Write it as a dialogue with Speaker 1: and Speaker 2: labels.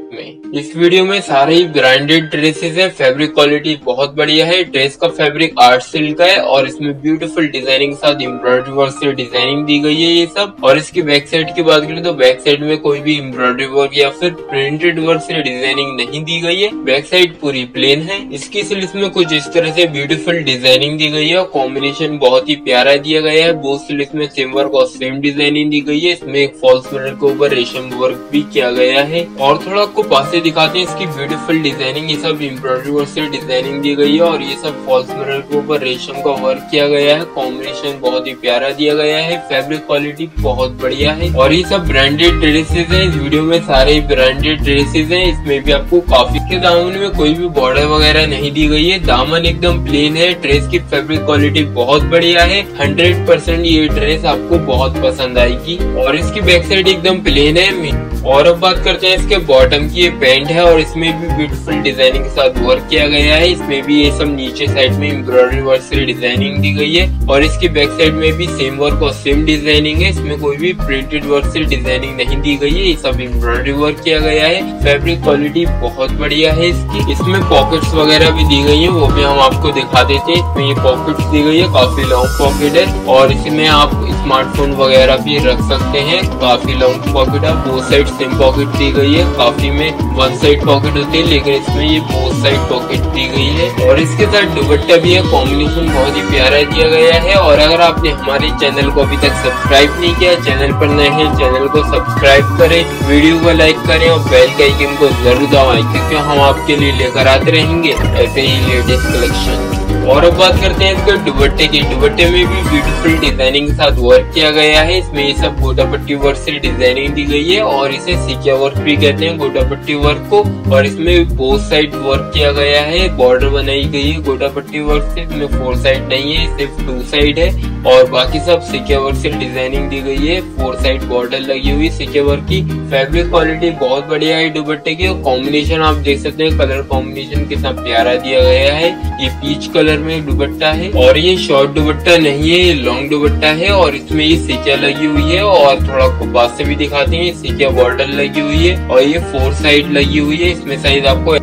Speaker 1: में। इस वीडियो में सारे ही ब्रांडेड ड्रेसेस है, फैब्रिक क्वालिटी बहुत बढ़िया है। ड्रेस का फैब्रिक आर्ट सिल्क का है और इसमें ब्यूटीफुल डिजाइनिंग के साथ एम्ब्रॉयडरी वर्क से डिजाइनिंग दी गई है ये सब। और इसकी बैक साइड की बात करें तो बैक साइड में कोई भी एम्ब्रॉयडरी वर्क या फिर प्रिंटेड वर्क से डिजाइनिंग नहीं दी गई है। बैक साइड पूरी प्लेन है। इसकी स्लीव्स में कुछ इस तरह से ब्यूटीफुल डिजाइनिंग दी गई है और कॉम्बिनेशन बहुत ही प्यारा दिया गया है। बोथ स्लीव्स में सेम वर्क और सेम डिजाइनिंग दी गई है। इसमें एक फॉल्स मिरर के ऊपर रेशम वर्क भी किया गया है। और थोड़ा आपको पास से दिखाते हैं इसकी ब्यूटीफुल डिजाइनिंग। ये सब एम्ब्रॉयडरी वर्क से डिजाइनिंग दी गई है और ये सब फॉल्स मिरर के ऊपर रेशम का वर्क किया गया है। कॉम्बिनेशन बहुत ही प्यारा दिया गया है। फैब्रिक क्वालिटी बहुत बढ़िया है और ये सब ब्रांडेड ड्रेसेस है। इस वीडियो में सारे ब्रांडेड ड्रेसेस है। इसमें भी आपको काफी के दामन में कोई भी बॉर्डर वगैरह नहीं दी गई है। दामन एकदम प्लेन है। ड्रेस की फैब्रिक क्वालिटी बहुत बढ़िया है। 100% ये ड्रेस आपको बहुत पसंद आएगी। और इसकी बैक साइड एकदम प्लेन है। और अब बात करते हैं इसके बॉटम की। ये पैंट है और इसमें भी ब्यूटीफुल डिजाइनिंग के साथ वर्क किया गया है। इसमें भी ये सब नीचे साइड में एम्ब्रॉयडरी वर्क से डिजाइनिंग दी गई है और इसकी बैक साइड में भी सेम वर्क और सेम डिजाइनिंग है। इसमें कोई भी प्रिंटेड वर्क से डिजाइनिंग नहीं दी गई है। ये सब एम्ब्रॉयडरी वर्क किया गया है। फैब्रिक क्वालिटी बहुत बढ़िया है इसकी। इसमें पॉकेट्स वगैरह भी दी गई है, वो भी हम आपको दिखा देते हैं। इसमें ये पॉकेट्स दी गई है, काफी लॉन्ग पॉकेट है और इसमें आप स्मार्टफोन वगैरह भी रख सकते हैं। काफी लॉन्ग पॉकेट है। बोथ साइड सेम पॉकेट दी गई है। काफी में वन साइड पॉकेट होती है लेकिन इसमें ये बोथ साइड पॉकेट दी गई है। और इसके साथ दुपट्टा भी है। कॉम्बिनेशन बहुत ही प्यारा दिया गया है। और अगर आपने हमारे चैनल को अभी तक सब्सक्राइब नहीं किया, चैनल पर नए हैं, चैनल को सब्सक्राइब करें, वीडियो को लाइक करें और बेल के आइकन को जरूर दबाएं क्योंकि हम आपके लिए लेकर आते रहेंगे ऐसे ही लेटेस्ट कलेक्शन। और अब बात करते हैं इसके दुपट्टे की। दुपट्टे में भी ब्यूटीफुल डिजाइनिंग के साथ वर्क किया गया है। इसमें ये सब गोटा पट्टी वर्क से डिजाइनिंग दी गई है और इसे सीकिया वर्क भी कहते हैं, गोटा पट्टी वर्क को। और इसमें बोथ साइड वर्क किया गया है। बॉर्डर बनाई गई है गोटा पट्टी वर्क से। इसमें 4 साइड नहीं है, सिर्फ 2 साइड है और बाकी सब सीकिया वर्क से डिजाइनिंग दी गई है। 4 साइड बॉर्डर लगी हुई सीकिया वर्क की। फैब्रिक क्वालिटी बहुत बढ़िया है दुपट्टे की। कॉम्बिनेशन आप देख सकते हैं, कलर कॉम्बिनेशन कितना प्यारा दिया गया है। ये पीच कलर में दुपट्टा है और ये शॉर्ट दुपट्टा नहीं है, ये लॉन्ग दुपट्टा है और इसमें ये सीकिया लगी हुई है। और थोड़ा आपको पास से भी दिखाते हैं, सीकिया बॉर्डर लगी हुई है और ये 4 साइड लगी हुई है। इसमें साइज आपको